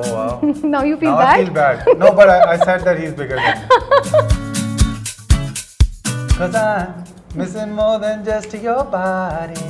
Oh wow. Now you feel now bad? I feel bad. No, but I said that he's bigger than me. Cause I'm missing more than just your body.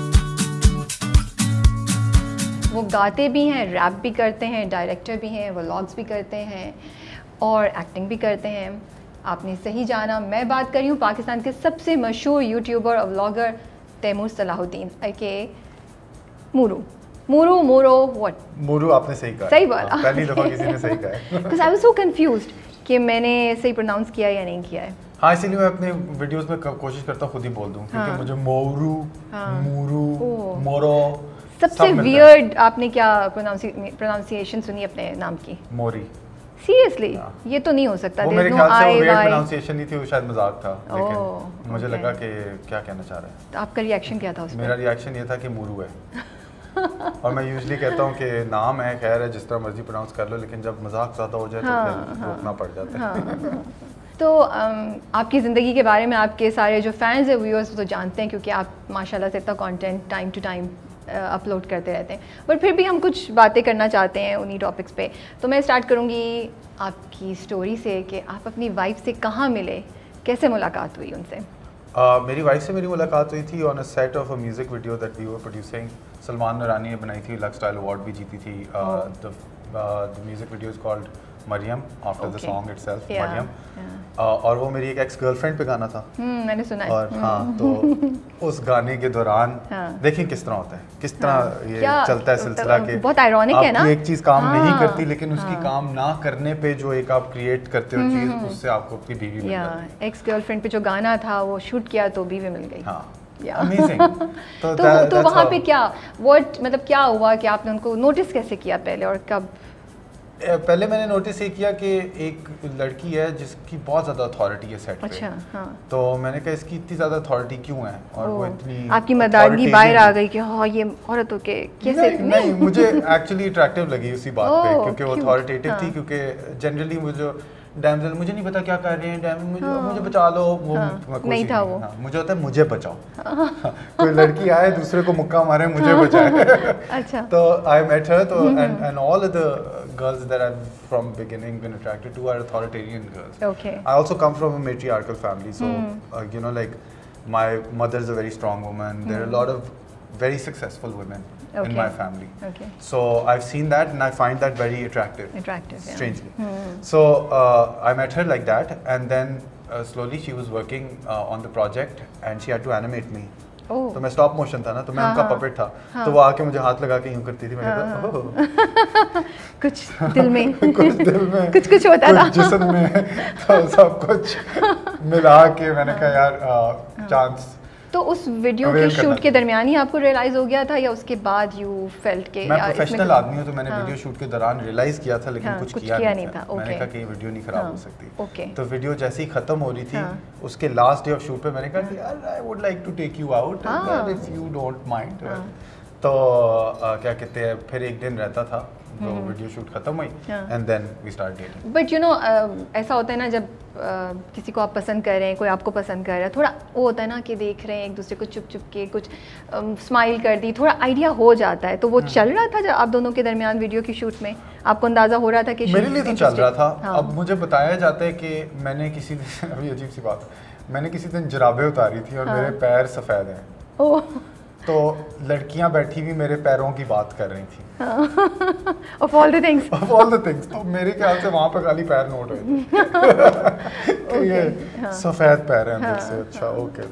वो गाते भी हैं, rap भी करते हैं, director भी हैं, vlogs भी करते हैं और एक्टिंग भी करते हैं। आपने सही जाना, मैं बात कर रही हूँ पाकिस्तान के सबसे मशहूर यूट्यूबर और व्लॉगर तैमूर सलाहुद्दीन के मोरू। व्हाट? मोरू आपने सही कहा। सही बोला। पहली दफा किसी ने सही कहा है। Because I was so confused कि मैंने सही प्रोनाउंस किया या नहीं किया है। हाँ, इसीलिए मैं अपने वीडियोस में कोशिश करता हूँ खुद ही बोल दूँ, क्योंकि मुझे मोरू, मोरू, मोरो सबसे वियर्ड आपने क्या प्रोनाउंसिएशन सुनी अपने नाम की? मोरी। सीरियसली? ये तो नहीं हो सकता। वो मेरे ख्याल से वो वियर्ड प्रोनाउंसिएशन नहीं थी, वो शायद मजाक था, लेकिन मुझे लगा कि क्या कहना चाह रहा है। तो आपका रिएक्शन क्या था उसमें? मेरा रिएक्शन ये था कि मोरू है। और मैं यूजुअली कहता हूँ कि नाम है, खैर है, जिस तरह मर्जी प्रोनाउंस कर लो, लेकिन जब मजाक ज़्यादा हो जाए तो फिर रोकना पड़ जाता है। तो आपकी ज़िंदगी के बारे में आपके सारे जो फैंस हैं, व्यूअर्स, तो जानते हैं, क्योंकि आप माशाल्लाह से इतना content time to time upload करते रहते हैं। बट फिर भी हम कुछ बातें करना चाहते हैं उन्हीं टॉपिक्स पे। तो मैं स्टार्ट करूँगी आपकी स्टोरी से कि आप अपनी वाइफ से कहाँ मिले, कैसे मुलाकात हुई उनसे? मेरी वाइफ से मेरी मुलाकात हुई थी on a set of a music video that we were producing. Salman Narani ने बनाई थी, लक स्टाइल अवार्ड भी जीती थी। The music video is called Mariam, after the song itself, Mariam. और वो मेरी एक एक्स गर्लफ्रेंड पे गाना था। मैंने सुना है। और हाँ, तो उस गाने के दौरान देखिए किस तरह होता है, किस तरह ये चलता है सिलसिला के बहुत आयरॉनिक है ना, एक चीज़ काम नहीं करती, लेकिन उसकी काम ना करने पे जो एक आप क्रिएट करते हो चीज़, उससे आपको अपनी बीवी मिल जाती है। एक्स गर्लफ्रेंड पे जो गाना था वो शूट किया तो बीवी मिल गई। हाँ, अमेजिंग। तो वहाँ पे क्या मतलब क्या हुआ कि आपने उनको नोटिस कैसे किया पहले, और कब? पहले मैंने नोटिस ये किया कि एक लड़की है जिसकी बहुत ज़्यादा अथॉरिटी है सेट पे। अच्छा, हाँ। तो मैंने कहा इसकी इतनी ज़्यादा अथॉरिटी क्यों है, और वो इतनी आपकी मर्दानगी बाहर आ गई कि हाँ ये औरतों के कैसे? नहीं, मुझे एक्चुअली अट्रैक्टिव लगी उसी बात पे, क्योंकि वो अथॉरिटेटिव थी। क्योंकि जनरली मुझे डैमजेल, मुझे नहीं पता क्या कर रहे हैं, डैमजेल मुझे बचा लो, वो नहीं था वो। मुझे होता है मुझे बचाओ। कोई लड़की आए दूसरे को मुक्का मारे, मुझे बचाए। अच्छा। तो आई मेट हर, तो and all the girls that I've from beginning been attracted to are authoritarian girls. Okay. I also come from a matriarchal family, so you know, like my mother's a very strong woman. There are a lot of very successful women in my family. Okay. So I've seen that, and I find that very attractive. Attractive, strangely. So I met her like that, and then slowly she was working on the project, and she had to animate me. तो मैं stop motion था ना, तो मैं उनका puppet था। तो वो आके मुझे हाथ लगा के यूं करती थी। मैंने कहा कुछ दिल में कुछ होता था, जिस्म में, तो सब कुछ मिला के मैंने कहा यार चांस। तो उस वीडियो के शूट के दरमियान ही आपको रियलाइज हो गया था, या उसके बाद यू फेल्ट के? मैं प्रोफेशनल आदमी हूँ, तो मैंने वीडियो शूट के दौरान रियलाइज किया था, लेकिन कुछ किया नहीं था। मैंने कहा कि ये वीडियो नहीं खराब हो सकती। तो वीडियो जैसे ही खत्म हो रही थी, उसके लास्ट डे ऑफ शूट पे मैंने कहा यार I would like to take you out if you don't mind. तो क्या कहते हैं, फिर एक दिन रहता था तो वीडियो शूट खत्म हुई, and then we start dating. But you know ऐसा होता है ना, जब किसी को आप पसंद कर रहे हैं, कोई आपको पसंद कर रहा है, थोड़ा वो होता है ना कि देख रहे हैं एक दूसरे को, चुप चुप के कुछ स्माइल कर दी, थोड़ा आइडिया हो जाता है। तो वो चल रहा था जब आप दोनों के दरमियान वीडियो की शूट में, आपको अंदाजा हो रहा था कि? मेरे लिए तो चल रहा था। अब मुझे बताया जाता है कि मैंने किसी दिन, अभी अजीब सी बात, मैंने किसी दिन जुराबें उतारी थी और मेरे पैर सफ़ेद हैं। तो लड़कियां बैठी हुई मेरे पैरों की बात कर रही थी। Of all the things. तो मेरे ख्याल से वहाँ पर खाली पैर नोट हुए। ये सफेद पैर हैं अंदर से। अच्छा, ओके।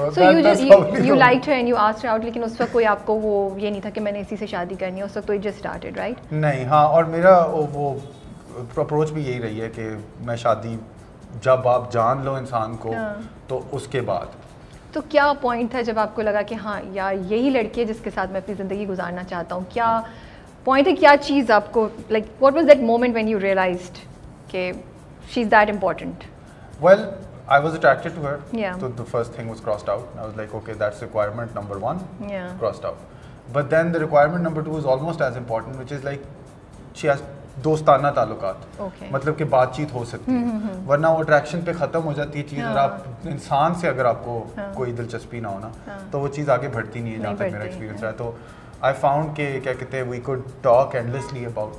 तो you liked her and you asked her out, लेकिन उस वक्त कोई आपको वो ये नहीं था कि मैंने इसी से शादी करनी है, उस वक्त तो it just started, right? नहीं, हाँ, और मेरा वो अप्रोच भी यही रही है कि मैं शादी जब आप जान लो इंसान को, तो उसके बाद। तो क्या पॉइंट था जब आपको लगा कि हाँ यार यही लड़की है जिसके साथ मैं अपनी ज़िंदगी गुजारना चाहता हूँ? क्या पॉइंट है, क्या चीज़ आपको, like what was that moment when you realized कि she is that important? Well, I was attracted to her. Yeah. So the first thing was crossed out. I was like, okay, that's requirement number 1. Yeah. Crossed out. But then the requirement number 2 is almost as important, which is like she has दोस्ताना ताल्लुकात। मतलब कि बातचीत हो सकती है, वरना वो अट्रैक्शन पे ख़त्म हो जाती है चीज़। और आप इंसान से अगर आपको कोई दिलचस्पी ना हो ना, तो वो चीज़ आगे बढ़ती नहीं है, जहाँ तक मेरा एक्सपीरियंस रहा है। तो आई फाउंड के क्या कहते हैं, we could talk endlessly about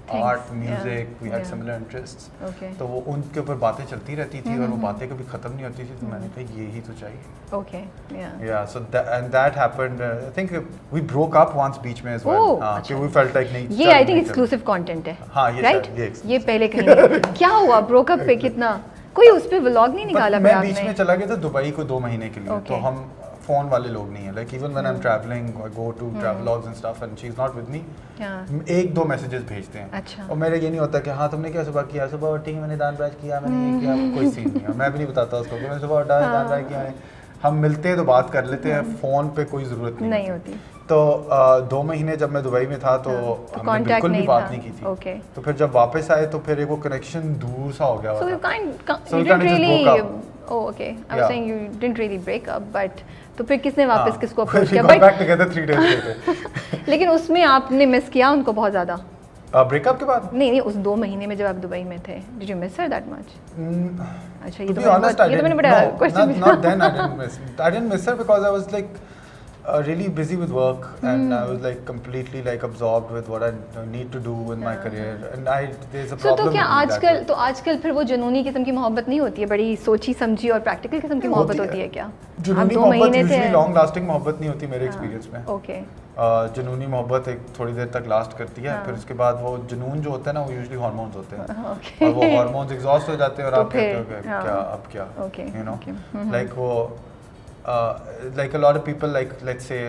art, music, we had similar interests, तो वो उनके ऊपर बातें चलती रहती थी और वो बातें कभी खत्म नहीं होती थी, तो मैंने कहा यही तो चाहिए। Okay, yeah so and that happened, I think we broke up once बीच में एज वेल, कि वी फेल्ट लाइक नहीं, ये आई थिंक एक्सक्लूसिव कंटेंट है। हां, राइट, ये पहले कहीं क्या हुआ ब्रोकअप पे, कितना कोई उस पे व्लॉग नहीं निकाला? मैं बीच में चला गया था दुबई को 2 महीने के लिए, तो हम फोन वाले लोग नहीं है, like even when I am travelling, I go to travelogues and stuff and she is not with me, 1-2 messages भेजते हैं। अच्छा। और मेरा ये नहीं होता कि हाँ तुमने क्या सुबह किया, सुबह उठी मैंने दान ब्रश किया, मैंने ये किया, कोई सीन नहीं है, मैं भी नहीं बताता उसको कि मैंने सुबह उठा दान ब्रश किया। हम मिलते हैं तो बात कर लेते हैं, फोन पे कोई ज़रूरत नहीं होती। तो 2 महीने जब मैं दुबई में था तो हमने बिल्कुल भी बात नहीं की थी। तो फिर जब वापस आए तो फिर एक वो कनेक्शन दूर सा हो गया। So you didn't really, oh okay, I was saying you didn't really break up, but तो फिर किसने वापस किसको अप्रोच किया? We got back together 3 days later. लेकिन उसमें आपने मिस किया उनको बहुत ज़्यादा? ब्रेकअप के बाद? नहीं, उस 2 महीने में जब आप दुबई में थे, did you miss her that much? अच्छा, ये तो मैंने बड़ा question. Not then I didn't miss her because I was like really busy with work and I was like completely like absorbed with what I need to do in my career and there's a problem. तो क्या आजकल फिर वो जुनूनी किस्म की मोहब्बत नहीं होती है, बड़ी सोची समझी और प्रैक्टिकल किस्म की मोहब्बत होती है क्या? जुनूनी मोहब्बत यूजुअली लॉन्ग लास्टिंग मोहब्बत नहीं होती मेरे एक्सपीरियंस में। ओके। जुनूनी मोहब्बत एक थोड़ी देर तक लास्ट करती है, फिर उसके बाद वो जुनून जो होता है ना वो यूजुअली हार्मोन्स होते हैं और वो हार्मोन्स एग्जॉस्ट हो जाते हैं और आप कहते हो क्या अब क्या, यू नो, लाइक वो like a lot of people, like let's say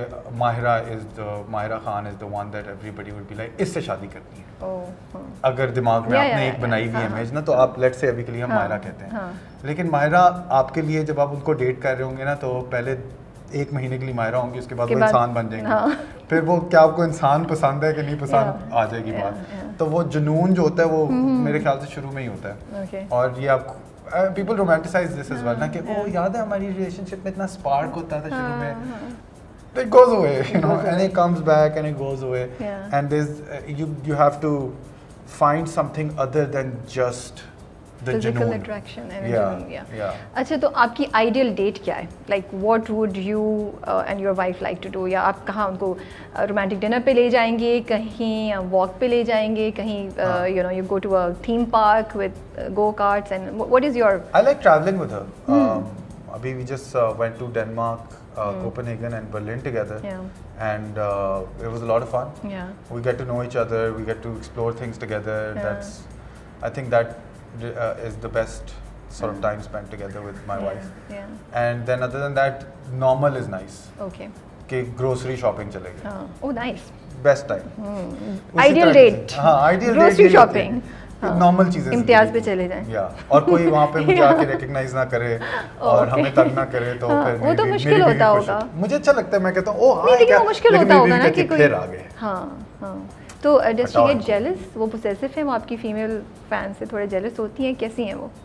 Mahira Khan is the one that everybody would be like इससे शादी करनी है। अगर दिमाग में आपने एक बनाई हुई इमेज ना, तो आप let's say अभी के लिए हम माहिरा कहते हैं, लेकिन माहिरा आपके लिए जब आप उनको डेट कर रहे होंगे ना तो पहले 1 महीने के लिए माहिरा होंगी, उसके बाद वो इंसान बन जाएंगे। फिर वो क्या आपको इंसान पसंद है कि नहीं पसंद आ जाएगी बात। तो वो जुनून जो होता है वो मेरे ख्याल से शुरू में ही होता है। और ये आपको people romanticize this as well ना कि ओ याद है हमारी रिलेशनशिप में इतना स्पार्क होता था शुरू में, it goes away, you know, and it comes back and it goes away, and there's you have to find something other than just the physical attraction and अच्छा, तो आपकी ideal date क्या है? Like what would you and your wife like to do? या आप कहाँ उनको romantic dinner पे ले जाएंगे, कहीं walk पे ले जाएंगे, कहीं you know, you go to a theme park with go-karts, and what is your? I like traveling with her. Abhi we just went to Denmark, Copenhagen and Berlin together, and it was a lot of fun. We get to know each other, we get to explore things together. That's, I think that is the best sort of time spent together with my wife. And then other than that, normal is nice. Okay. कि grocery shopping चले गए. Oh nice. Best time. Ideal date. हाँ, ideal date. Grocery shopping. Normal चीजें इम्तियाज पे चले जाएं, या और कोई वहाँ पे मुझे आके रिकग्नाइज ना करे और हमें तंग ना करे, तो फिर वो तो मुश्किल होता होगा। मुझे अच्छा लगता है, मैं कहता हूँ ओह हां, लेकिन वो मुश्किल होता होगा ना कि कोई फिर आ गए। हाँ तो डज शी गेट जेलस? वो पोसेसिव है, वो आपकी फीमेल फैन से थोड़े जेलस होती हैं, कैसी हैं वो?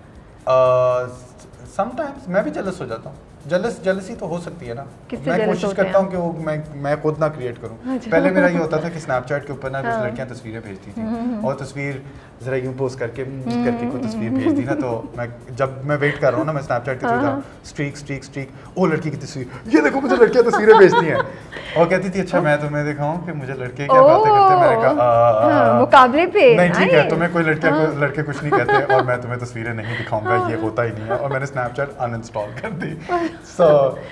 समटाइम्स मैं भी जेलस हो जाता हूँ। जेलसी तो हो सकती है ना, मैं कोशिश करता हूँ कि वो मैं खुद ना क्रिएट करूँ। पहले मेरा ये होता था कि स्नैपचैट के ऊपर ना कुछ लड़कियाँ तस्वीरें भेजती थी और तस्वीर जरा यूं पोस्ट करके कोई तस्वीर भेज दी ना, तो जब मैं वेट कर रहा हूँ ना, मैं स्नैपचैट के थ्रू स्ट्रीक ओ लड़की की तस्वीर, ये देखो मुझे लड़कियाँ तस्वीरें भेजती हैं और कहती थी अच्छा मैं तुम्हें दिखाऊं कि मुझे लड़के क्या बातें करते हैं। मैंने कहा मुकाबले पे नहीं, ठीक है, तुम्हें कोई लड़के कुछ नहीं कहते और मैं तुम्हें तस्वीरें नहीं दिखाऊंगा, ये होता ही नहीं है। और मैंने स्नैपचैट अनइंस्टॉल कर दी। So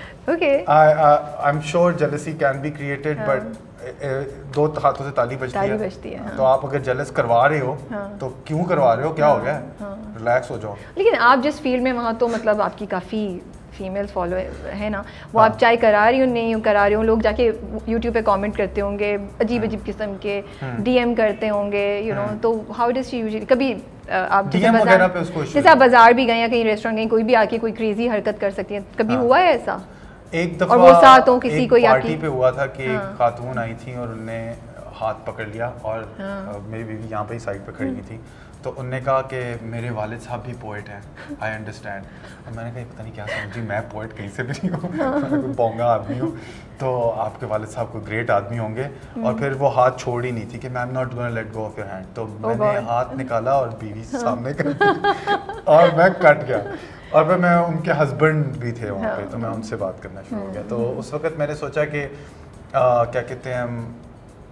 I'm sure jealousy can be created, but 2 हाथों से ताली बजती है। तो आप अगर जेलस करवा रहे हो तो क्यों करवा रहे हो, क्या हो गया, रिलैक्स हो जाओ। लेकिन आप जिस फील्ड में वहाँ तो मतलब आपकी काफ़ी फीमेल्स फॉलो है ना, वो आप चाहे करा रही हो नहीं करा रही हो, लोग जाके यूट्यूब पे कमेंट करते होंगे, अजीब किस्म के डीएम करते होंगे, यू नो, तो हाउ डज शी यूजुअली, कभी आप जैसे आप बाजार भी गए या कहीं रेस्टोरेंट गए, कोई भी आके कोई क्रेजी हरकत कर सकती है, कभी हुआ है ऐसा? एक दफा और वो साथ हो किसी कोई पार्टी पे हुआ था कि एक खातून आई थी और उनने हाथ पकड़ लिया और मेरी बीवी यहाँ पे ही साइड पे खड़ी हुई थी, तो उनने कहा कि मेरे वालिद साहब भी पोइट हैं, आई अंडरस्टैंड। और मैंने कहा पता नहीं क्या समझी, मैं पोइट कहीं से भी नहीं हूँ, मैं कोई बोंगा आदमी हूँ, तो आपके वालिद साहब कोई ग्रेट आदमी होंगे। और फिर वो हाथ छोड़ ही नहीं थी कि I am not gonna let go of your hand, तो मैंने हाथ निकाला और बीवी सामने कर दी और मैं कट गया। और फिर मैं उनके हस्बैंड भी थे वहाँ पे, तो मैं उनसे बात करना शुरू हो गया। तो उस वक्त मैंने सोचा कि क्या कहते हैं,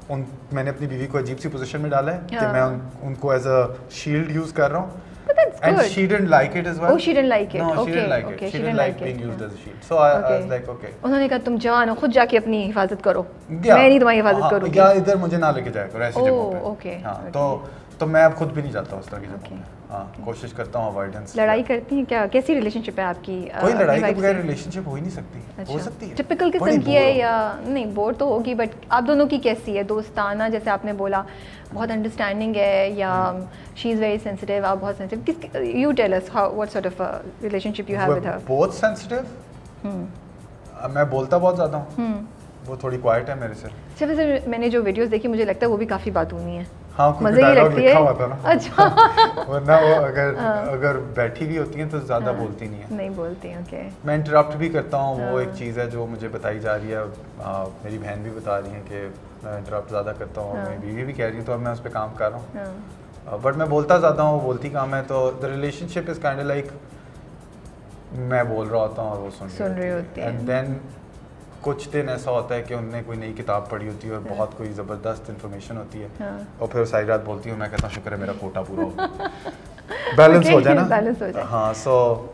मैंने अपनी बीवी को अजीब सी पोजीशन में डाला है कि मैं उनको एज अ शील्ड यूज कर रहा हूँ। And she didn't like it as well. Oh, she didn't like it. No, okay, she didn't like okay, it. She didn't like being used as a shield. So I was like, okay. उन्होंने कहा तुम जवान हो, खुद जाके अपनी हिफाजत करो, मैं नहीं तुम्हारी हिफाजत करूँगी। या इधर मुझे ना लेके जाया करो ऐसी जगहों पे। ओके। हाँ, तो मैं अब खुद भी नहीं जाता उस तरह की जगहों में। हाँ, कोशिश करता हूँ अवॉइडेंस। लड़ाई करती हैं क्या? कैसी रिलेशनशिप है आपकी? कोई लड़ाई के बगैर रिलेशनशिप हो ही नहीं सकती। हो सकती है। टिपिकल किस्म की है या नहीं? बोर तो होगी, बट आप दोनों की कैसी है? दोस्ताना जैसे आपने बोला, बहुत अंडरस्टैंडिंग है, या शी इज़ वेरी सेंसिटिव, आप बहुत sensitive? You tell us how what sort of relationship you have with her? Both sensitive. मैं बोलता बहुत ज़्यादा हूँ, वो थोड़ी क्वाइट है मेरे से। अच्छा, वैसे मैंने जो वीडियोस देखी मुझे लगता है वो भी काफ़ी बातूनी है। हाँ, मज़े की लगती है। हुआ था ना। अच्छा। वरना वो अगर बैठी भी होती हैं तो ज़्यादा बोलती नहीं है। नहीं बोलती, ओके। मैं इंटरप्ट भी करता हूँ, वो एक चीज़ है जो मुझे बताई जा रही है। मेरी बहन भी बता रही है कि मैं इंटरप्ट ज़्यादा करता हूँ, मेरी बीवी भी कह रही है, तो अब मैं उस पर काम कर रहा हूँ। बट मैं बोलता ज़्यादा हूँ, बोलती कम है, तो the relationship is kind of like मैं बोल रहा होता हूँ और वो सुन रही होती है। एंड देन कुछ दिन ऐसा होता है कि उनने कोई नई किताब पढ़ी होती है और बहुत कोई ज़बरदस्त इन्फॉर्मेशन होती है, और फिर सारी रात बोलती हूँ, मैं कहता हूँ शुक्र है मेरा कोटा पूरा हो गया, बैलेंस हो जाए ना, बैलेंस हो जाए। हाँ, सो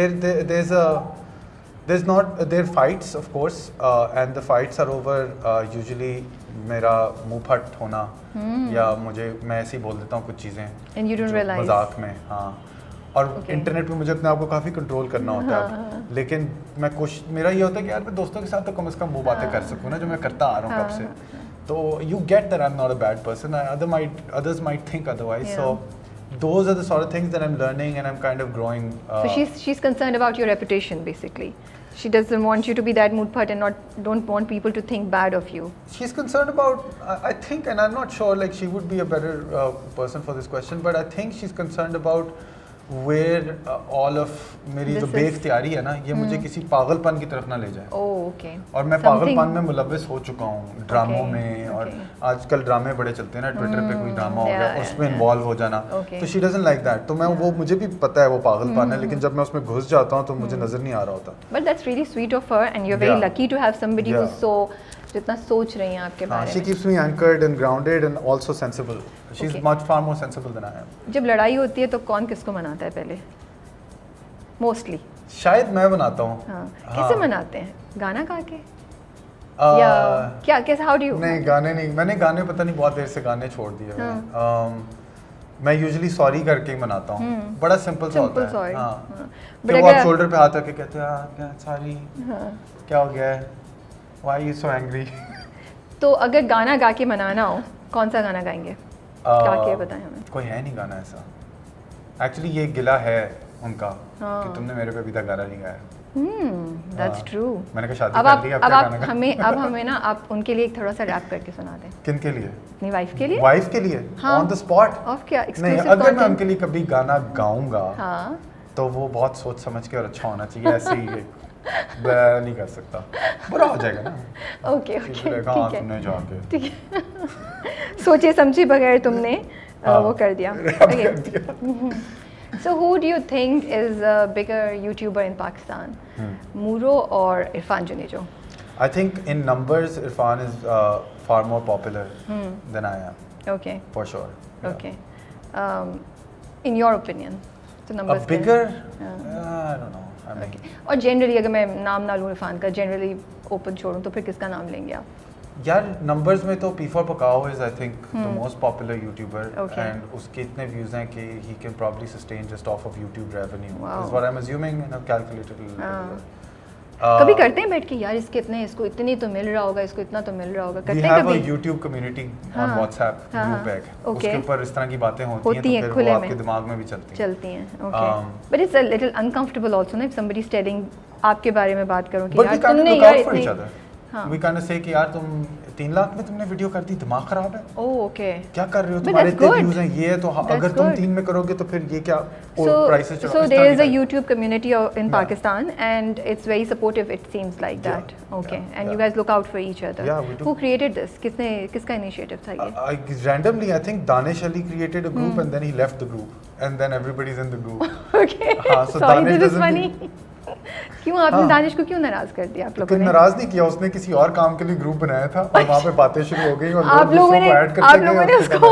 there's not there fights of course and the fights are over usually मेरा मुंह फट होना, या मैं ऐसे ही बोल देता हूँ कुछ चीज़ें मजाक में। हाँ, और इंटरनेट पे मुझे अपने आप को काफ़ी कंट्रोल करना होता है, लेकिन मेरा ये होता है कि यार मैं दोस्तों के साथ तो कम से कम वो बातें कर सकूँ ना जो मैं करता आ रहा हूँ कब से। तो you get that I'm not a bad person. Others might think otherwise. So those are the sort of things that I'm learning and I'm kind of growing. So she's concerned about your reputation basically. She doesn't want you to be that mood and don't want people to think bad of you. She's concerned about, I think, and I'm not sure, like she would be a better person for this question, but I think she's concerned about where all of मेरी जो बेख्तियारी है ना, ये मुझे किसी पागलपन की तरफ ना ले जाए। okay. और मैं पागलपन में मुलव्वस हो चुका हूँ ड्रामों में, और आजकल ड्रामे बड़े चलते हैं ना, ट्विटर पे कोई ड्रामा हो गया उसमें इन्वॉल्व हो जाना, तो शी डजंट लाइक दैट। तो मैं वो मुझे भी पता है वो पागलपन है, लेकिन जब मैं उसमें घुस जाता हूँ तो मुझे नजर नहीं आ रहा होता। But that's really sweet of her and you're very lucky to have somebody who's so जितना सोच रही हैं आपके बारे में। She keeps me anchored and grounded and also sensible. She's much far more sensible than I am. जब लड़ाई होती है तो कौन किसको मनाता है पहले? Mostly. शायद मैं बनाता हूँ। हाँ। कैसे मनाते हैं? गाना गा के? या क्या कैसे? How do you? नहीं, गाने नहीं, मैंने गाने पता नहीं बहुत देर से गाने छोड़ दिए। मैं यूजुअली सॉरी करके ही मनाता हूँ, बड़ा सिंपल सा होता है। हाँ, तो वो आप शोल्डर पे हाथ रख के कहते हैं सॉरी, क्या हो गया है, Why are you so angry? तो अगर गाना गा के मनाना हो, कौन सा गाना गाएंगे? गा के बताएं हमें। कोई है नहीं गाना ऐसा। एक्चुअली ये गिला है उनका कि तुमने मेरे पे अभी तक गाना नहीं गाया। That's true. मैंने कहा शादी कर ली, अब हमें ना आप उनके लिए एक थोड़ा सा रैप करके सुना दें। किन के लिए? अपनी वाइफ के लिए। वाइफ के लिए? On the spot? ऑफ क्या? नहीं, अगर मैं उनके लिए कभी गाना गाऊंगा तो वो बहुत सोच समझ के और अच्छा होना चाहिए, ऐसे ही नहीं कर सकता, बुरा हो जाएगा ना। ओके ठीक है, तुमने जाके ठीक है, सोचे समझे बगैर तुमने वो कर दिया। So who do you think is a bigger YouTuber in Pakistan, Mooroo or Irfan Junejo? I think in numbers Irfan is far more popular than I am. Okay. For sure. Yeah. Okay. In your opinion, so numbers. A bigger? I don't know. Okay. और generally अगर मैं नाम ना लूँ इरफान का, generally open छोड़ूँ, तो फिर किसका नाम लेंगे आप? यार नंबर्स में तो P4 Pakaw is I think the most popular YouTuber, and उसके इतने views हैं कि he can probably sustain just off of YouTube revenue. Wow. Is what I'm assuming, and I've calculated a little bit. कभी करते हैं बैठ के यार इसको इतनी तो मिल रहा होगा, इसको इतना तो मिल रहा होगा, करते हैं कभी? We have a YouTube community on WhatsApp group है, उसके ऊपर इस तरह की बातें होती हैं, तो फिर वो आपके दिमाग में भी चलती हैं। Okay. But it's a little uncomfortable also, ना, if somebody is telling आपके बारे में बात करूँ कि यार तुमने यार इतने, we kind of say कि यार तुम 3 लाख में तुमने वीडियो कर दी, दिमाग खराब है। ओके, क्या कर रहे हो, तुम्हारे इतने व्यूज हैं, ये तो अगर तुम 3 में करोगे तो फिर ये क्या प्राइसेस चढ़ा। So there is a YouTube community in Pakistan and it's very supportive, it seems like that. Okay, and you guys look out for each other. Yeah, we do. Who created this? किसका initiative था ये? Randomly, I think Danish Ali created a group and then he left the group and then everybody's in the group. Okay. So Sorry, this is funny. क्यों आपने दानिश को क्यों नाराज कर दिया आप लोगों ने? नाराज नहीं किया, उसने किसी और काम के लिए ग्रुप बनाया था और वहाँ पे बातें शुरू हो गई और आप लोगों ने उसको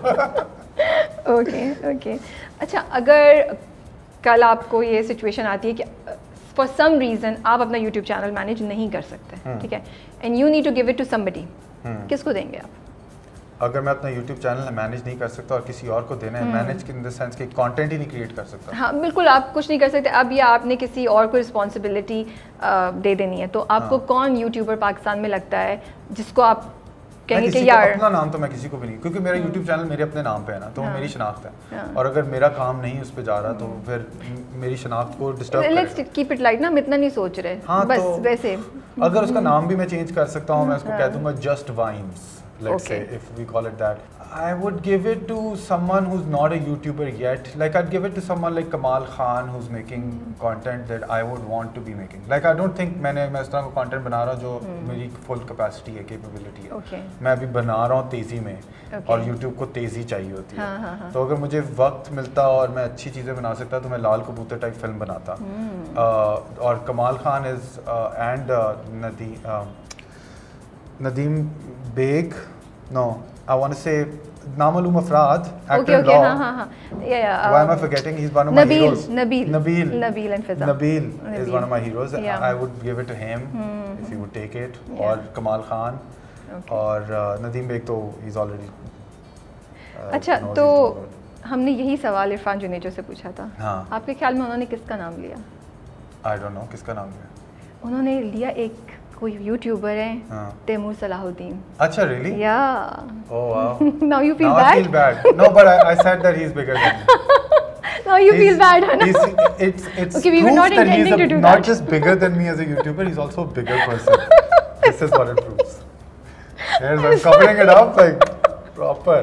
ओके। अच्छा, अगर कल आपको ये सिचुएशन आती है कि फॉर सम रीज़न आप अपना यूट्यूब चैनल मैनेज नहीं कर सकते, ठीक है, and you need to give it to somebody, किसको देंगे आप? अगर मैं अपना YouTube चैनल मैनेज नहीं कर सकता और किसी और को देना है, मैनेज इन द सेंस कि कंटेंट ही नहीं क्रिएट कर सकता। हाँ बिल्कुल, आप कुछ नहीं कर सकते। अब ये आपने किसी और को रिस्पॉन्सिबिलिटी दे देनी है, तो आपको कौन यूट्यूबर पाकिस्तान में लगता है जिसको आप कहेंगे कि यार? अपना नाम तो मैं किसी को भी नहीं, क्योंकि मेरा YouTube चैनल मेरे अपने नाम पे है ना, तो मेरी शनाख्त है, और अगर मेरा काम नहीं उस पर जा रहा तो फिर मेरी शनाख्त को डिस्टर्ब करेगा। लेट्स कीप इट लाइट ना, हम इतना नहीं सोच रहे। हाँ, बस तो वैसे अगर उसका नाम भी मैं चेंज कर सकता हूँ, मैं उसको कह दूंगा just vines, let's say, if we call it that. I would give it to someone who's not a YouTuber yet. Like I'd give it to someone like Kamal Khan who's making content that I would want to be making. Like I don't think मैं इस तरह का content बना रहा हूँ जो मेरी full capacity है, capability है। मैं अभी बना रहा हूँ तेज़ी में, और YouTube को तेज़ी चाहिए होती है। तो अगर मुझे वक्त मिलता और मैं अच्छी चीज़ें बना सकता तो मैं लाल कबूतर टाइप फिल्म बनाता। और Kamal Khan is and Nadeem Beg, no, I want to say Namalum Afraad, actor in Law. Yeah. Why am I forgetting? He's one of my heroes. Nabil and Fiza. Nabil is one of my heroes. I would give it to him if he would take it, or Kamal Khan, or Nadeem Beg. तो he's already. अच्छा, तो हमने यही सवाल इरफान जुनेजो से पूछा था। हाँ। आपके ख्याल में उन्होंने किसका नाम लिया? I don't know, किसका नाम लिया? उन्होंने लिया एक कोई यूट्यूबर है, तैमूर सलाहुद्दीन। अच्छा, really? Yeah. Oh wow. Now you feel now bad? I feel bad. No, but I said that he's bigger than me. Now you feel bad, है ना? It's okay, we were not intending to do not that. just bigger than me as a YouTuber, he's also a bigger person. This is what it proves. Yes, I'm covering it up like proper.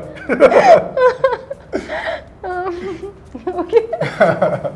Okay.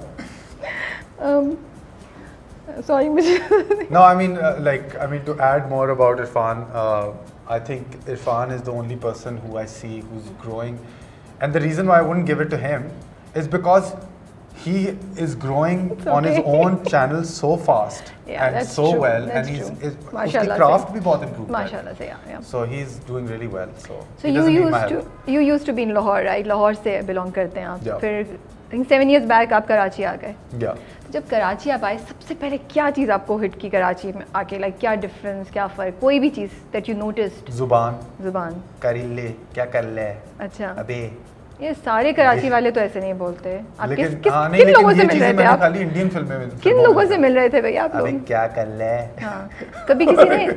Sorry, no, I mean, to add more about Irfan, I think Irfan is the only person who I see who's growing, and the reason why I wouldn't give it to him is because he is growing on his own channel so fast and so true. well, that's and his craft bhi bahut improved. Mashallah se, yeah. So he's doing really well. So you used to be in Lahore, right? Lahore से belong करते हैं आप। फिर I think 7 years back आप कराची आ गए। तो जब कराची आप आए, सबसे पहले क्या चीज़ आपको हिट की कराची में आके? लाइक क्या डिफरेंस, क्या फ़र्क, कोई भी चीज़ that you noticed? जुबान करीले, क्या कर ले, अच्छा, अबे, ये सारे कराची वाले तो ऐसे नहीं बोलते। आप किन लोगों से मिल रहे थे? आप खाली इंडियन फिल्में में किन लोगों से मिल रहे थे भैया आप लोग? अबे क्या कर ले, हाँ, कभी किसी ने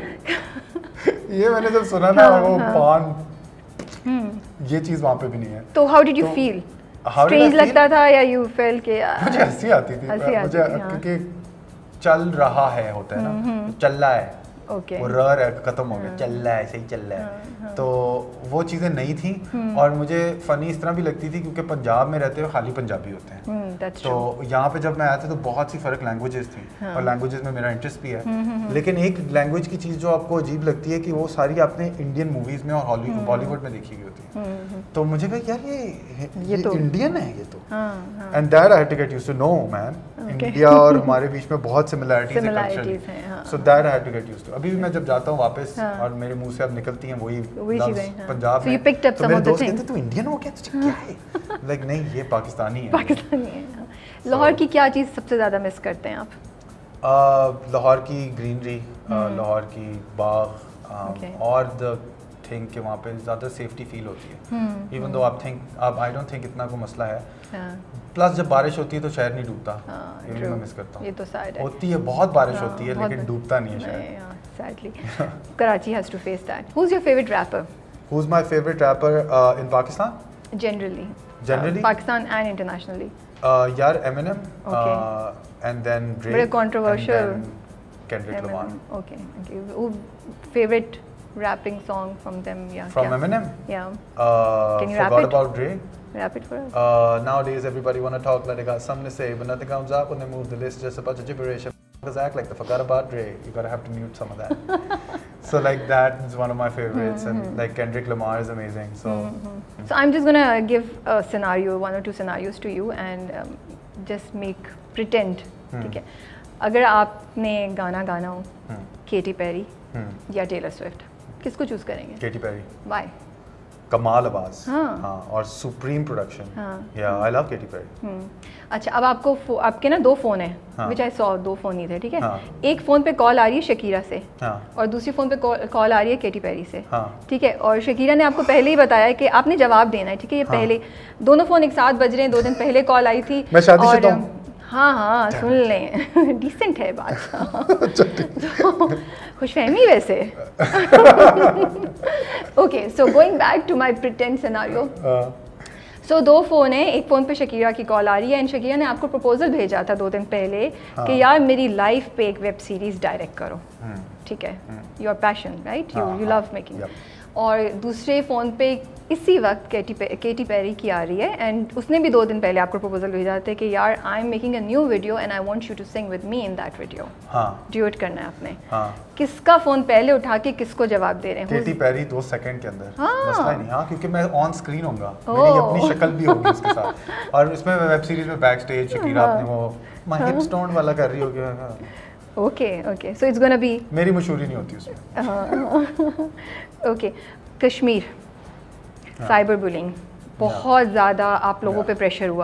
ये मैंने जब सुना ना, वो पान, ये चीज़ वहाँ पे भी नहीं है। तो how did you feel? Strange लगता था या यू फेल के? मुझे हंसी आती थी, मुझे क्योंकि चल रहा है होता है ना, चल रहा है, वो रर है, खत्म हो गया, चल रहा है, सही चल रहा है, तो वो चीज़ें नहीं थी। और मुझे फ़नी इस तरह भी लगती थी क्योंकि पंजाब में रहते हुए खाली पंजाबी होते हैं, तो यहाँ पे जब मैं आया था तो बहुत सी फ़र्क लैंग्वेजेस थी, और लैंग्वेजेस में मेरा इंटरेस्ट भी है। लेकिन एक लैंग्वेज की चीज़ जो आपको अजीब लगती है कि वो सारी आपने इंडियन मूवीज़ में और बॉलीवुड में देखी हुई होती है, तो मुझे कहा यार ये तो इंडियन है, ये तो, and that I had to get used to no man, India और हमारे बीच में बहुत सिमिलैरिटीज हैं, so that I had to get used to. अभी भी मैं जब जाता हूँ वापस और मेरे मुंह से अब निकलती हैं वही पंजाब में, तो मेरे दोस्त कहते तू इंडियन हो क्या, तुझे क्या है? लाइक नहीं, ये पाकिस्तानी है। लाहौर की क्या चीज़ सबसे ज़्यादा मिस करते हैं आप? लाहौर की ग्रीनरी, लाहौर की बाग, और द थिंक कि वहाँ पे ज़्यादा सेफ्टी फील होती है, इवन दो आप आई डोंट थिंक इतना कोई मसला है। प्लस जब बारिश होती है तो शहर नहीं डूबता, ये भी मैं मिस करता हूँ। ये तो सैड है, होती है, बहुत बारिश होती है लेकिन डूबता नहीं है शहर, sadly. Karachi has to face that. Who's your favorite rapper? Who's my favorite rapper in Pakistan? Generally. Pakistan and internationally. Yaar, Eminem. And then Drake. Very controversial. And then Kendrick Lamar. Okay. Favorite rapping song from them? Yeah. From Eminem? Yeah. Can you rap it? Forgot about Drake. Rap it for us. Nowadays everybody wanna talk like they got something to say, but nothing comes up when they move the list. Just a bunch of gibberish. Act like they forgot about Drake. You gotta have to mute some of that. So like that is one of my favorites, and like Kendrick Lamar is amazing. So, so I'm just gonna give a scenario, 1 or 2 scenarios to you, and just pretend. Okay. अगर आपने गाना गाना हो Katy Perry या Taylor Swift, किसको choose करेंगे? Katy Perry. Why? कमाल आवाज, हाँ, और सुप्रीम प्रोडक्शन, या आई लव केटी पेरी। अच्छा, अब आपके ना 2 फ़ोन हैं, विच आई सॉ 2 फ़ोन ही थे, ठीक है? एक फ़ोन पे कॉल आ रही है शकीरा से, और दूसरी फ़ोन पे कॉल आ रही है केटी पेरी से, ठीक है? और शकीरा ने आपको पहले ही बताया कि आपने जवाब देना है, ठीक है? ये पहले दोनों फ़ोन एक साथ बज रहे हैं, 2 दिन पहले कॉल आई थी। मैं शादीशुदा हूं। हाँ, सुन लें। डिसेंट है बात। तो खुशफहमी वैसे। Okay, so going back to my pretend scenario. So 2 phone हैं, एक फ़ोन पे शकीरा की कॉल आ रही है, एंड शकीरा ने आपको प्रपोजल भेजा था 2 दिन पहले कि यार मेरी लाइफ पे एक वेब सीरीज़ डायरेक्ट करो, ठीक है? Your passion, right? You love making. और दूसरे फ़ोन पे इसी वक्त केटी पेरी की आ रही है, एंड उसने भी 2 दिन पहले आपको प्रपोजल भेजा था कि यार I am making a new video and I want you to sing with me in that video. Duet करना है आपने। किसका फ़ोन पहले उठा के किसको जवाब दे रहे हैं? केटी पेरी 2 सेकंड के अंदर। मसला नहीं, हाँ, क्योंकि मैं ऑन स्क्रीन होऊंगा, मेरी अपनी शक्ल भी होगी उसके साथ, और इसमें वेब सीरीज में बैक स्टेज शकीरा अपने वो माय हिप स्टोन वाला कर रही होगी। Okay, so it's gonna be, मेरी मशहूरी नहीं होती उसमें। ओके, कश्मीर साइबर बुलिंग बहुत ज़्यादा आप लोगों पे प्रेशर हुआ,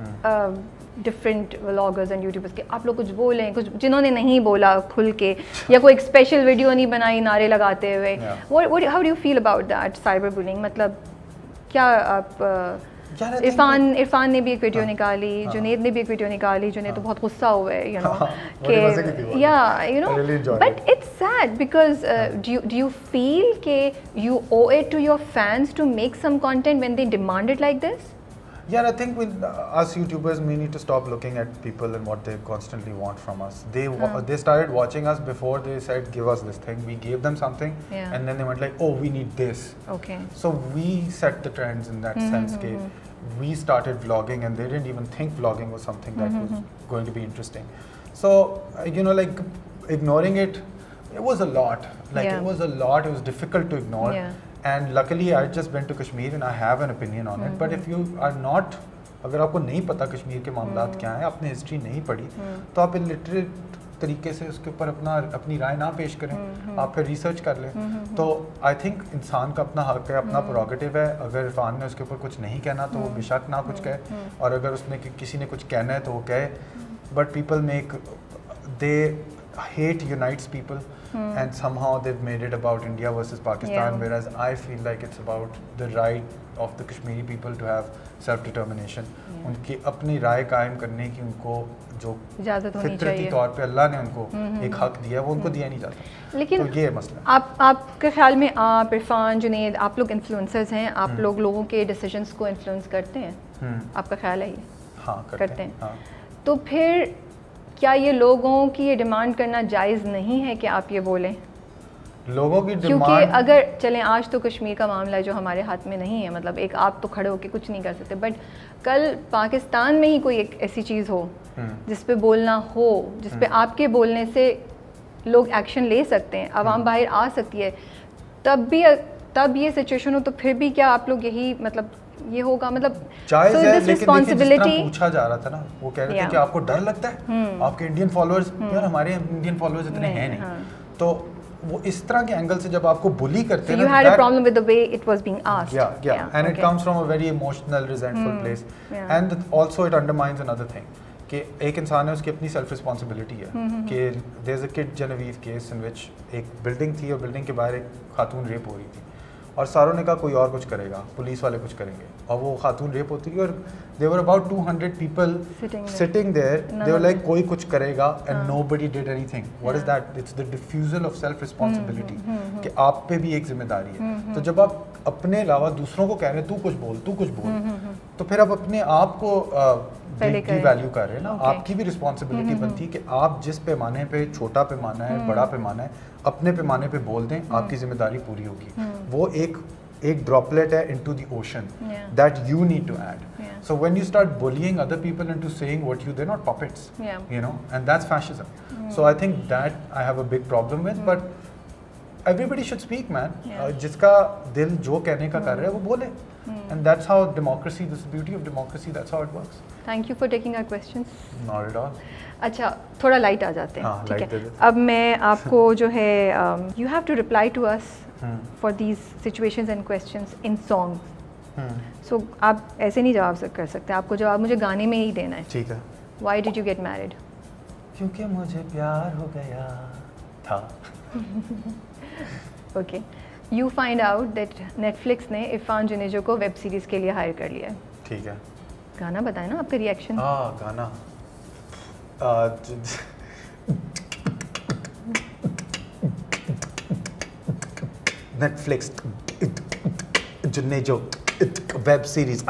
डिफरेंट व्लॉगर्स एंड यूट्यूबर्स के, आप लोग कुछ बोलें, कुछ जिन्होंने नहीं बोला खुल के, या कोई एक स्पेशल वीडियो नहीं बनाई नारे लगाते हुए, how do you feel about that cyber bullying? मतलब क्या आप इरफान ने भी एक वीडियो निकाली, जुनेद ने भी एक वीडियो निकाली, जुनेद तो बहुत गुस्सा हुआ है, यू नो, कि या you know, but it's sad because do you feel के you owe it to your fans to make some content when they demand it like this? Yeah, I think with us YouTubers, we need to stop looking at people and what they constantly want from us. They started watching us before they said, give us this thing. We gave them something, and then they went like, oh, we need this. Okay. So we set the trends in that sense. We started vlogging, and they didn't even think vlogging was something that was going to be interesting. So, you know, like ignoring it was a lot. Like it was a lot. It was difficult to ignore. And luckily I just went to Kashmir and I have an opinion on it. But if you are not, अगर आपको नहीं पता कश्मीर के मामलात क्या हैं, आपने history नहीं पढ़ी, तो आप इलिटरेट तरीके से उसके ऊपर अपनी राय ना पेश करें, आप फिर रिसर्च कर लें। तो आई थिंक इंसान का अपना हक है, अपना प्रोगेटिव है। अगर इरफान ने उसके ऊपर कुछ नहीं कहना तो वो बेशक ना कुछ कहे, और अगर उसने किसी ने कुछ कहना है तो वो कहे। But people they hate unites people, and somehow they've made it about India versus Pakistan, whereas I feel like it's about the right of the Kashmiri people to have self-determination. उनकी अपनी राय कायम करने की उनको जो फितरती तौर पे अल्लाह ने उनको एक हक दिया, वो उनको दिया नहीं जाता। लेकिन तो ये मसला। आपके ख्याल में आप, इरफान, जुनेद, आप लोग इन्फ्लुएंसर्स हैं, आप लोग लोगों के डिसीजंस को इन्फ्लुएंस करते हैं, आपका ख्याल है ये? हाँ, करते हैं। तो फिर क्या ये लोगों की ये डिमांड करना जायज़ नहीं है कि आप ये बोलें? लोगों की डिमांड, क्योंकि अगर चलें, आज तो कश्मीर का मामला है जो हमारे हाथ में नहीं है, मतलब एक आप तो खड़े होकर कुछ नहीं कर सकते, बट कल पाकिस्तान में ही कोई एक ऐसी चीज़ हो जिस पे बोलना हो, जिस पे आपके बोलने से लोग एक्शन ले सकते हैं, आवाम बाहर आ सकती है, तब ये सिचुएशन हो, तो फिर भी क्या आप लोग यही मतलब ये होगा? मतलब जायज़ है, लेकिन रिस्पांसिबिलिटी पूछा जा रहा था ना, वो कह रहे थे कि आपको डर लगता है आपके इंडियन फॉलोअर्स, यार हमारे इंडियन फॉलोअर्स इतने हैं नहीं। तो वो इस तरह के एंगल से जब आपको बुली करते हैं, you had a problem with the way it was being asked. Yeah, and it comes from a very emotional, resentful place, and also it undermines another thing कि एक इंसान है, उसकी अपनी सेल्फ रिस्पॉन्सिबिलिटी है कि there's a kid Genevieve case in which एक building थी और बिल्डिंग के बाहर एक खातून रेप हो रही थी, और सारों ने कहा कोई और कुछ करेगा, पुलिस वाले कुछ करेंगे, और वो खातून रेप होती है, और they were about 200 people sitting there. They were like कोई कुछ करेगा, and nobody did anything. What is that? It's the diffusal of self responsibility कि आप पे भी एक जिम्मेदारी है। तो जब आप अपने अलावा दूसरों को कह रहे हैं तू कुछ बोल, तो फिर आप अपने आप को वैल्यू कर रहे हैं ना। आपकी भी रिस्पॉन्सिबिलिटी बनती है कि आप जिस पैमाने पे, छोटा पैमाना है, बड़ा पैमाना है, अपने पैमाने पे बोल दें, आपकी जिम्मेदारी पूरी होगी। वो एक ड्रॉपलेट है into the ocean that you need to add. So when you start bullying other people into saying what they're not puppets, you know, and that's fascism. So I think that I have a big problem with, but everybody should speak, man. जिसका दिल जो कहने का कर रहा है वो बोले, And that's how democracy, this is the beauty of democracy, that's how it works. Thank you for taking our questions. Not at all. अच्छा, थोड़ा लाइट आ जाते हैं, ठीक है? अब मैं आपको जो है, you have to reply to us for these situations and questions in songs. So आप ऐसे नहीं जवाब कर सकते, आपको जवाब मुझे गाने में ही देना है. ठीक है. Why did you get married? क्योंकि मुझे प्यार हो गया था. Okay. You find out that Netflix ने इरफान जुनेजो को वेब सीरीज के लिए हायर कर लिया है. ठीक है. गाना बताए ना आपका रिएक्शन. गाना Netflix जुनेजो web series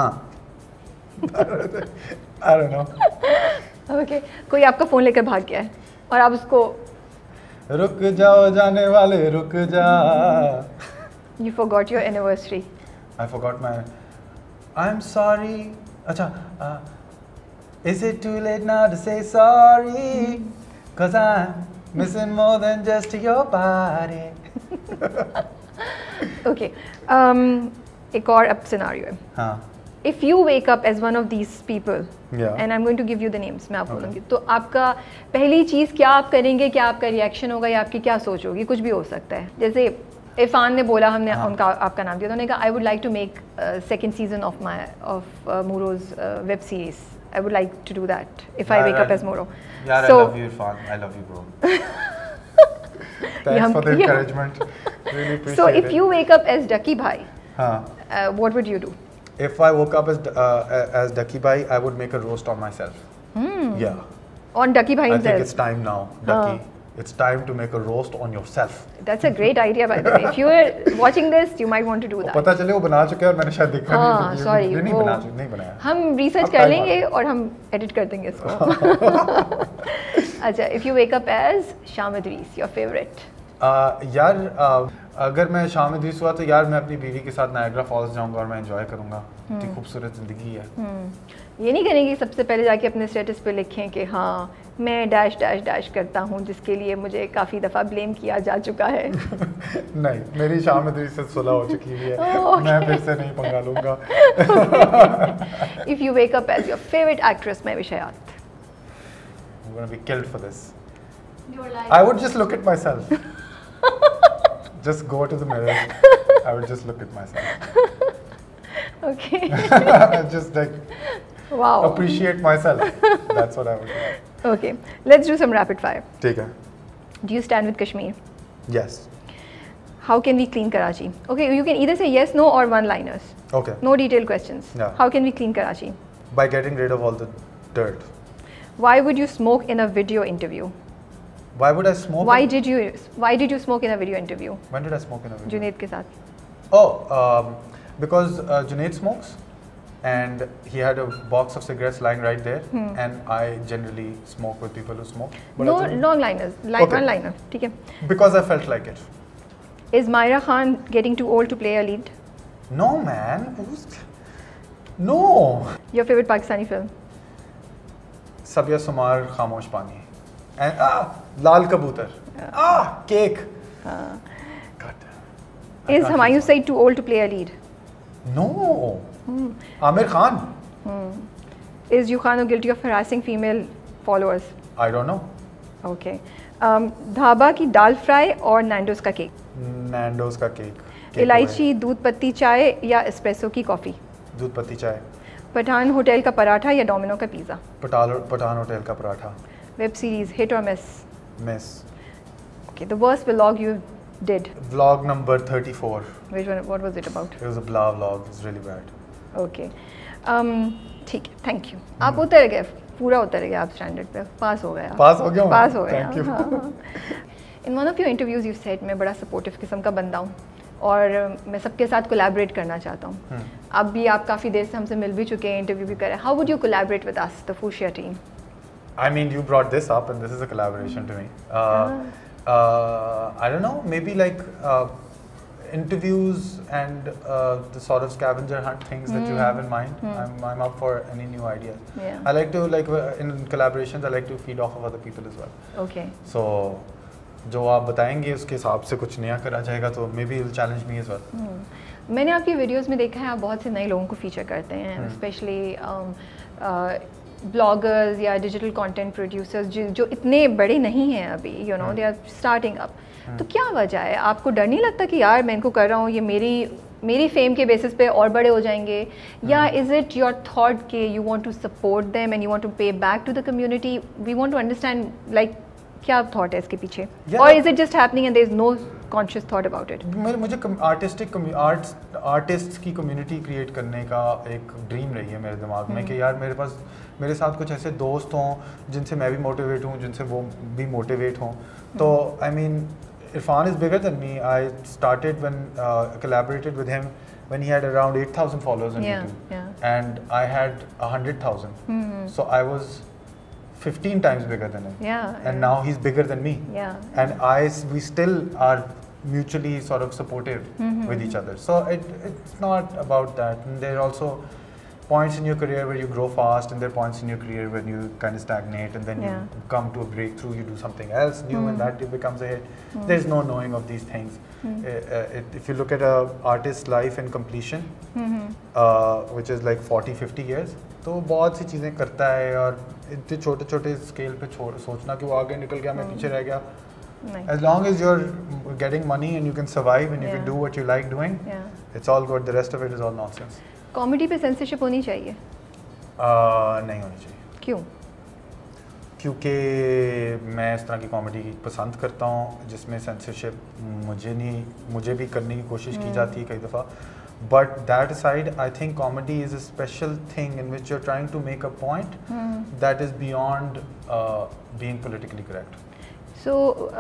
I don't know. Okay. कोई आपका फ़ोन लेकर भाग गया है और आप उसको रुक जाओ जाने वाले रुक जा. You forgot your anniversary. I forgot my. I'm sorry. अच्छा. Is it too late now to say sorry? 'Cause I'm missing more than just your body. Okay. एक और अब सिनारियो है. हाँ. If you wake up as one of these people, yeah. and I'm going to give you the names, मैं आपको बोलूँगी, तो आपका पहली चीज़ क्या आप करेंगे, क्या आपका रिएक्शन होगा या आपकी क्या सोच होगी, कुछ भी हो सकता है. जैसे इरफान ने बोला, हमने उनका आपका नाम दिया, तो उन्होंने कहा I would like to make second season of Mooroo's web series. I would like to do that if I wake up as Mooroo. Yeah, so, I love you, Irfan. I love you, bro. Thanks for the encouragement. Really appreciate so it. if you wake up as Ducky Bhai, what would you do? If I woke up as Ducky Bhai, I would make a roast on myself. Yeah. On Ducky Bhai himself. I think it's time now, Ducky. It's time to make a roast on yourself. That's a great idea, by the way. If you are watching this, you might want to do that. पता चले वो बना चुके हैं और मैंने शायद देखा नहीं. Sorry. नहीं बनाया. हम research कर लेंगे और हम edit कर देंगे इसको. अच्छा, if you wake up as Sham Idris, your favorite. यार अगर मैं शाम इदरीस हुआ तो यार मैं अपनी बीवी के साथ नायग्रा फॉल्स जाऊंगा और मैं एंजॉय करूंगा. इतनी खूबसूरत जिंदगी है. ये नहीं करेंगे सबसे पहले जाके अपने स्टेटस पे लिखें कि हाँ मैं डैश डैश डैश करता हूँ जिसके लिए मुझे काफ़ी दफ़ा ब्लेम किया जा चुका है. नहीं, मेरी शाम इदरीस से सुलह हो चुकी है. मैं फिर से नहीं पंगा लूँगा. If you wake up as your favorite actress, Mehwish Hayat. I'm gonna be killed for this. I would just look at myself. Just go to the mirror. I would just look at myself. Okay. Just like wow. Appreciate myself. That's what I would do. Okay. Let's do some rapid fire. ठीक है. Do you stand with Kashmir? Yes. How can we clean Karachi? Okay, you can either say yes, no, or one-liners. Okay. No detailed questions. Yeah. How can we clean Karachi? By getting rid of all the dirt. Why would you smoke in a video interview? Why would I smoke? Why did you smoke in a video interview? When did I smoke in a video? Junaid के साथ. Oh, because Junaid smokes, and he had a box of cigarettes lying right there, and I generally smoke with people who smoke. But no long-liners, one-liner, ठीक है. Because I felt like it. Is Myra Khan getting too old to play a lead? No, man. No. Your favorite Pakistani film? Sabya Sumar, Khamosh Pani. And Lal Kabutar. Cake. God. Is Humayun Saeed too old to play a lead? No. Amir Khan. Is Yukhano guilty of harassing female followers? I don't know. Okay. Dhaba की दाल fry और Nando's का cake? Nando's का cake. इलायची दूध पत्ती चाय या एस्प्रेसो की कॉफ़ी? दूध पत्ती चाय. पठान होटल का पराठा या डोमिनो का पिज़्ज़ा? पठान होटल का paratha. Web series, hit or miss? Miss. Okay, the worst vlog you did? Vlog number 34. Which one? What was it about? It was a blah vlog. It was really bad. Okay. ठीक है, thank you. आप उतर गए, पूरा उतर गए आप standard पे, पास हो गए. पास हो गया. पास हो गए. Thank you. In one of your interviews, you said मैं बड़ा supportive किस्म का बंदा हूँ और मैं सबके साथ कोलैबोरेट करना चाहता हूँ. अब भी आप काफ़ी देर से हमसे मिल भी चुके हैं, इंटरव्यू भी करें. How would you collaborate with us, the Fuchsia team? I mean, you brought this up, and this is a collaboration to me. I don't know, maybe like interviews and the sort of scavenger hunt things that you have in mind. I'm up for any new ideas. Yeah. I like to in collaborations, I like to feed off of other people as well. Okay. So, जो आप बताएंगे उसके हिसाब से कुछ नया करा जाएगा तो maybe it'll challenge me as well. मैंने आपकी वीडियोस में देखा है आप बहुत से नए लोगों को फीचर करते हैं, स्पेशली ब्लॉगर्स या डिजिटल कंटेंट प्रोड्यूसर्स जो इतने बड़े नहीं हैं अभी, you know, they are starting up. तो क्या वजह है? आपको डर नहीं लगता कि यार मैं इनको कर रहा हूँ, ये मेरी फेम के बेसिस पे और बड़े हो जाएंगे, या इज़ इट योर थॉट के you want to support them and you want to pay back to the community? We want to understand like क्या थॉट है इसके पीछे, और is it just happening and there is no conscious thought about it? मुझे artist की community create करने का एक ड्रीम रही है मेरे दिमाग में कि यार मेरे साथ कुछ ऐसे दोस्त हों जिनसे मैं भी मोटिवेट हूँ, जिनसे वो भी मोटिवेट हों। तो I mean Irfan is bigger than me. I started when collaborated with him when he had around 8,000 followers on YouTube, and I had 100,000. So I was 15 times bigger than him. And now he's bigger than me. And we still are mutually sort of supportive with each other. So it's not about that. And there are also points in your career where you grow fast, and there are points in your career when you kind of stagnate, and then you come to a breakthrough, you do something else new, and that becomes a hit. There's no knowing of these things. If you look at an artist's life in completion, which is like 40-50 years, तो बहुत सी चीज़ें करता है, और इतने छोटे छोटे scale पे सोचना कि वो आगे निकल गया मैं पीछे रह गया. As long as you're getting money and you can survive and you can do what you like doing, it's all good. The rest of it is all nonsense. Comedy पे सेंसरशिप होनी चाहिए? नहीं होनी चाहिए. क्यों? क्योंकि मैं इस तरह की कॉमेडी पसंद करता हूँ जिसमें सेंसरशिप मुझे भी करने की कोशिश की जाती है कई दफ़ा. But that side I think comedy is a special thing in which you are trying to make a point that is beyond being politically correct. So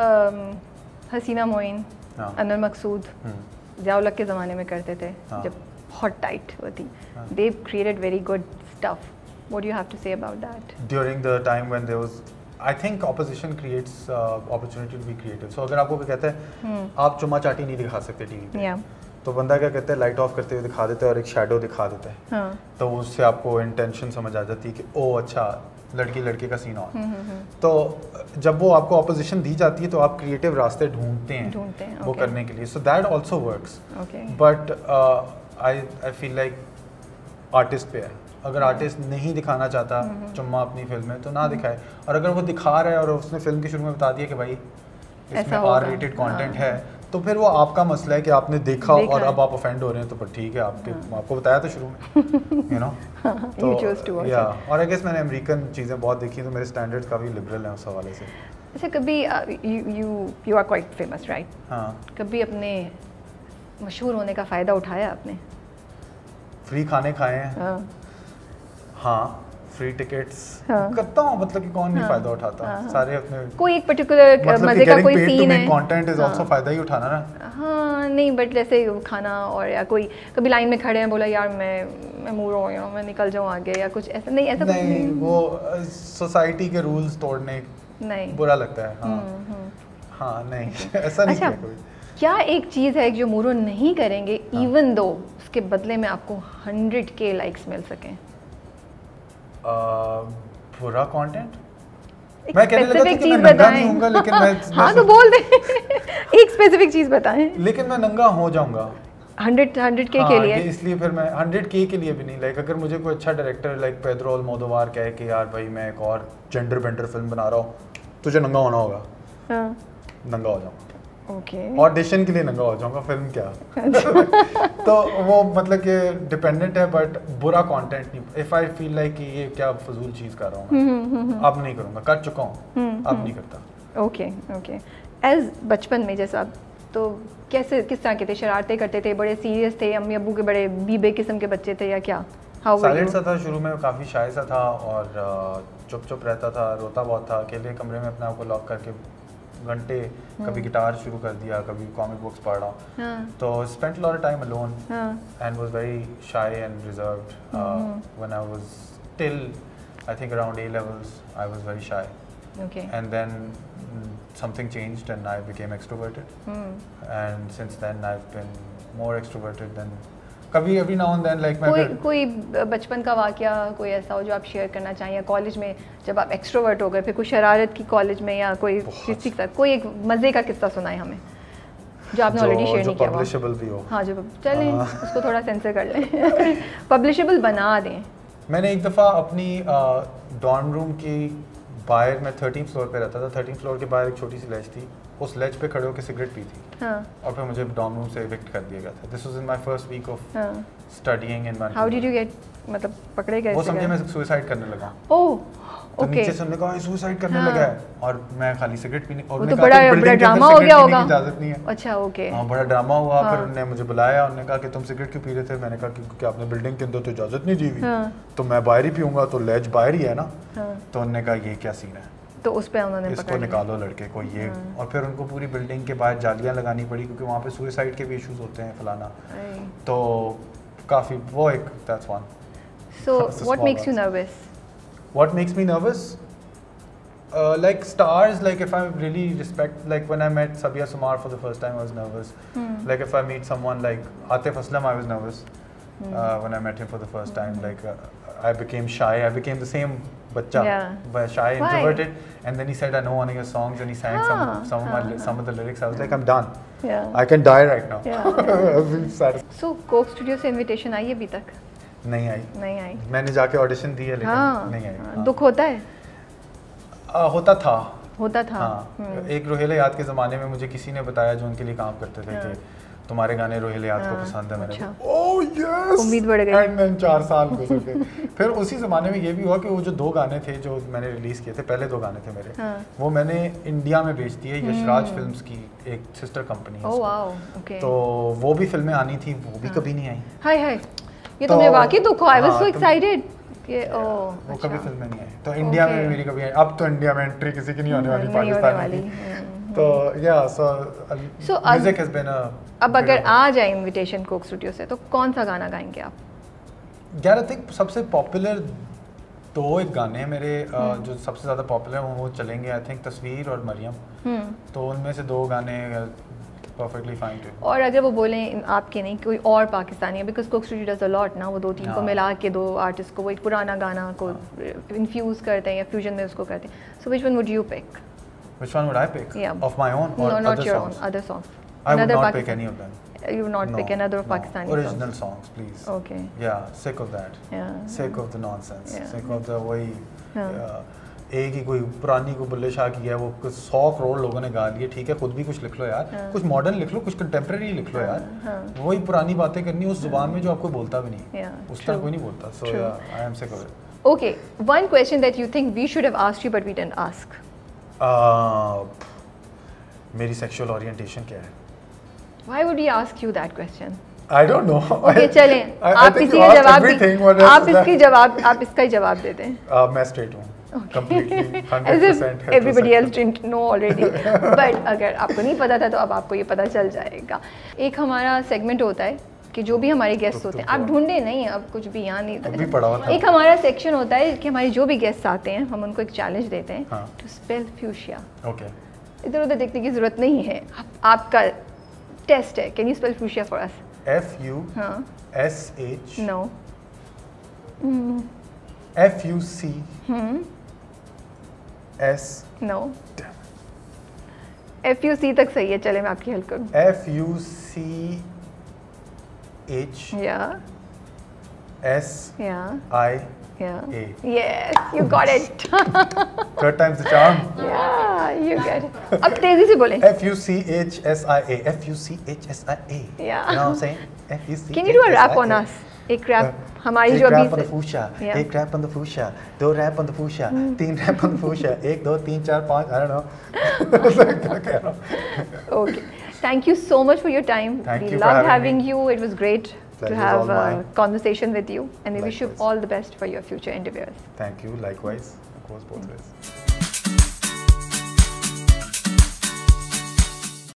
Haseena Moin, Anwar Maqsood Zia-ul-Haq के ज़माने में करते थे जब बहुत टाइट होती. They've created very good stuff. What do you have to say about that? During the time when there was, I think opposition creates opportunity to be creative. So अगर आपको कहते हैं आप चुम्मा चाटी नहीं दिखा सकते टीवी पे, तो बंदा क्या कहता है लाइट ऑफ करते हुए दिखा देता है और एक शैडो दिखा देता है. तो उससे आपको इंटेंशन समझ आ जाती है कि ओ अच्छा लड़के का सीन ऑन. तो जब वो आपको ऑपोजिशन दी जाती है तो आप क्रिएटिव रास्ते ढूंढते हैं वो करने के लिए. So that also works. But I feel like artist पे है. अगर आर्टिस्ट नहीं दिखाना चाहता चुम्मा अपनी फिल्म में तो ना दिखाए, और अगर वो दिखा रहा है और उसने फिल्म के शुरू में बता दिया कि भाई इसमें आर रेटेड कंटेंट है, तो फिर वो आपका मसला है कि आपने देखा और अब आप ऑफेंड हो रहे हैं. तो पर ठीक है, आपको बताया था शुरू में, यू नो. तो या और आई गेस मैंने अमेरिकन चीज़ें बहुत देखी तो मेरे स्टैंडर्ड्स काफ़ी लिबरल हैं उस हवाले से. अच्छा, कभी you are quite famous right? हाँ. कभी अपने मशहूर होने का फ़ायदा उठाया आपने? फ्री खाने खाए हैं. हाँ, फ्री टिकट्स करता हूँ, मतलब कि कौन नहीं फायदा उठाता. सारे अपने कोई एक पर्टिकुलर मजे का कोई सीन है, कंटेंट इज आल्सो फायदा ही उठाना ना. हाँ नहीं, बट जैसे खाना, और या कोई कभी लाइन में खड़े हैं बोला यार मैं मूरो हूँ, मैं निकल जाऊँ आगे, या कुछ ऐसा नहीं? ऐसा नहीं, वो सोसाइटी के रूल्स तोड़ने नहीं बुरा लगता है. हाँ नहीं, ऐसा नहीं है कोई. क्या एक चीज़ है जो मूरो नहीं करेंगे इवन दो उसके बदले में आपको 100K लाइक्स मिल सकें? पूरा कंटेंट. मैं कहने लगा कि मैं नंगा नहीं होऊंगा, लेकिन मैं हाँ तो बोल दे. एक स्पेसिफिक चीज़ बताएं. लेकिन मैं नंगा हो जाऊंगा 100K के लिए. इसलिए फिर मैं 100K के लिए भी नहीं. लाइक अगर मुझे कोई अच्छा डायरेक्टर लाइक पेड्रो अल्मोदोवार कहे कि यार भाई मैं एक और जेंडर बेंडर फिल्म बना रहा हूँ, तुझे नंगा होना होगा, नंगा हो जाऊंगा. ऑडिशन के लिए नंगा हो जाऊंगा, फिल्म क्या. तो वो मतलब कि डिपेंडेंट है, बट बुरा कंटेंट नहीं. इफ आई फील लाइक कि ये क्या फजूल चीज़ कर रहा हूँ, अब नहीं करूँगा. कर चुका हूँ, अब नहीं करता. ओके. एज बचपन में जैसा, तो किस तरह के थे? शरारतें करते थे, बड़े सीरियस थे, अम्मी अब्बू के बड़े बीबे किस्म के बच्चे थे, या क्या? साइलेंट सा था शुरू में, काफ़ी शाय सा था, और चुप रहता था, रोता बहुत था. अकेले कमरे में अपने आप को लॉक करके घंटे कभी गिटार शुरू कर दिया, कभी कॉमिक बुक्स पढ़ रहा हूँ. तो spent lot of time alone and was very shy and reserved. When I was till I think around A levels I was very shy. And then something changed and I became extroverted. And since then I've been more extroverted than कभी every now and then like मैं कोई बचपन का वाकया कोई ऐसा हो जो आप शेयर करना चाहें, या कॉलेज में जब आप एक्सट्रोवर्ट हो गए फिर कोई शरारत की कॉलेज में, या कोई किसी के साथ कोई एक मज़े का किस्सा सुनाए हमें. जो आपने ऑलरेडी शेयर नहीं किया, पब्लिशेबल भी हो। हाँ, जो चलें उसको थोड़ा सेंसर कर लें, पब्लिशेबल बना दें। मैंने एक दफ़ा अपनी डॉर्म रूम की बाहर, मैं 13th फ्लोर पे रहता था, 13th फ्लोर के बाहर एक छोटी सी लेज थी, उस लेज पे खड़े होकर सिगरेट पी थी। हाँ। और फिर मुझे डॉर्म रूम से इविक्ट कर दिया गया था। This was in my first week of studying in how did you get, मतलब पकड़े गए? वो समझे मैं सुसाइड करने लगा। ओह, तो नीचे से हमने कहा सुसाइड करने लगा है, और मैं खाली सिगरेट पीने, और तो बड़ा ड्रामा हो गया होगा। इजाजत नहीं है। अच्छा, ओके। हाँ, बड़ा ड्रामा हुआ। फिर उन्होंने मुझे बुलाया, उन्होंने कहा कि तुम सिगरेट क्यों पी रहे थे? मैंने कहा क्योंकि आपने बिल्डिंग के अंदर तो इजाजत नहीं दी हुई, तो मैं बाहर ही पीऊंगा, तो लेज बाहर ही है ना। तो उन्होंने कहा ये क्या सीन है, तो उस पे उन्होंने इसको निकालो लड़के को ये। और फिर उनको पूरी बिल्डिंग के बाहर जालियां लगानी पड़ी, क्योंकि वहाँ पे सुसाइड के भी इश्यूज होते हैं फलाना। तो काफ़ी वो एक that's one. So what makes you nervous? What makes me nervous? Like stars, like if I really respect, like when I met Sabia Sumar for the first time, I was nervous. Like if I meet someone like Atif Aslam, I was nervous when I met him for the first time. Like I became shy. I became the same bacha, but shy, introverted. And then he said, "I know one of your songs," and he sang some of the lyrics. I was like, "I'm done. I can die right now." So Coke Studio से invitation आई है अभी तक? नहीं आई। नहीं आई। मैंने जाके audition दी है, लेकिन नहीं आई। दुख होता है? होता था। हाँ। एक रोहेल हयात के ज़माने में मुझे किसी ने बताया, जो उनके लिए काम करते थे, कि तुम्हारे गाने रोहेल हयात को पसंद है। मैंने ओह यस, उम्मीद बढ़ गई। एंड 4 साल गुजर गए। फिर उसी ज़माने में ये भी हुआ कि वो जो 2 गाने थे जो मैंने रिलीज़ किए थे, पहले 2 गाने थे मेरे, वो मैंने इंडिया में बेच दिए। यशराज फिल्म्स की एक सिस्टर कंपनी है, ओह वाओ, ओके। तो वो भी फिल्में आनी थी, वो भी कभी नहीं आई। हाय हाय, ये तो मुझे वाकई दुख हुआ। आई वाज सो एक्साइटेड कि वो कभी फिल्में नहीं आई। तो इंडिया में मेरी कभी आई। अब तो इंडिया में एंट्री किसी की नहीं होने वाली, पाकिस्तान की। तो या so music has been a. अब अगर आ जाए इनविटेशन कोक स्टूडियो से, तो कौन सा गाना गाएंगे आप? यार आई थिंक सबसे पॉपुलर 2 एक गाने हैं मेरे, जो सबसे ज़्यादा पॉपुलर हैं वो चलेंगे। आई थिंक तस्वीर और मरियम। तो उनमें से 2 गाने perfectly fine too. और अगर वो बोलें आपके नहीं, कोई और पाकिस्तानी है, because Coke Studio does a lot ना, वो 2-3 को मिला के 2 आर्टिस्ट को वो एक पुराना गाना को इन्फ्यूज करते हैं या फ्यूजन में उसको करते हैं। So which one would you pick? Which one would I pick? Of my own or no, not other your songs? own, other songs. I would not pick any of them. You would not pick another Pakistani original songs, please. Okay. Yeah, sick of that. Sick of the nonsense. Sick of the वही एक ही कोई पुरानी को बुल्ले शाह की है, वो 100 करोड़ लोगों ने गा लिए। ठीक है, खुद भी कुछ लिख लो यार, कुछ मॉडर्न लिख लो, कुछ कंटेम्प्रेरी लिख लो यार। वही पुरानी बातें करनी उस जुबान में जो आपको बोलता भी नहीं, उस तरह कोई नहीं बोलता। So I am sick of it. Okay, one question that you think we should have asked you but we didn't ask. मेरी सेक्सुअल ओरिएंटेशन क्या है? Why would he ask you that question? I don't know. Okay, चलें, आप इसका जवाब आप इसका ही जवाब दे दें। मैं स्ट्रेट हूँ। Completely, 100%. As if everybody else didn't know already. But अगर आपको नहीं पता था तो अब आपको ये पता चल जाएगा। एक हमारा सेगमेंट होता है कि जो भी हमारे गेस्ट होते हैं, आप ढूंढे नहीं, अब कुछ भी यहाँ नहीं, एक हमारा सेक्शन होता है कि हमारे जो भी गेस्ट आते हैं हम उनको एक चैलेंज देते हैं टू स्पेल फ्यूशिया। ओके, इधर उधर देखने की जरूरत नहीं है, आपका टेस्ट है। Can you spell fuchsia for us? FUSH no FUC S no FUC तक सही है, चले मैं आपकी हेल्प करूँ। FUCH SIA। Yes, you got it. Third time's the charm. Yeah, you get it. अब तेजी से बोलें। FUCHSIA FUCHSIA। Yeah. You know what I'm saying? FUCHSIA। Can you do a rap on us? एक rap हमारी जो अभी एक rap on the fuchsia, एक rap on the fuchsia, 2 rap on the fuchsia, 3 rap on the fuchsia, 1 2 3 4 5, I don't know. Okay. Thank you so much for your time. We loved having you. It was great to have a conversation with you, and we wish you all the best for your future endeavors. Thank you. Likewise. Of course, both ways.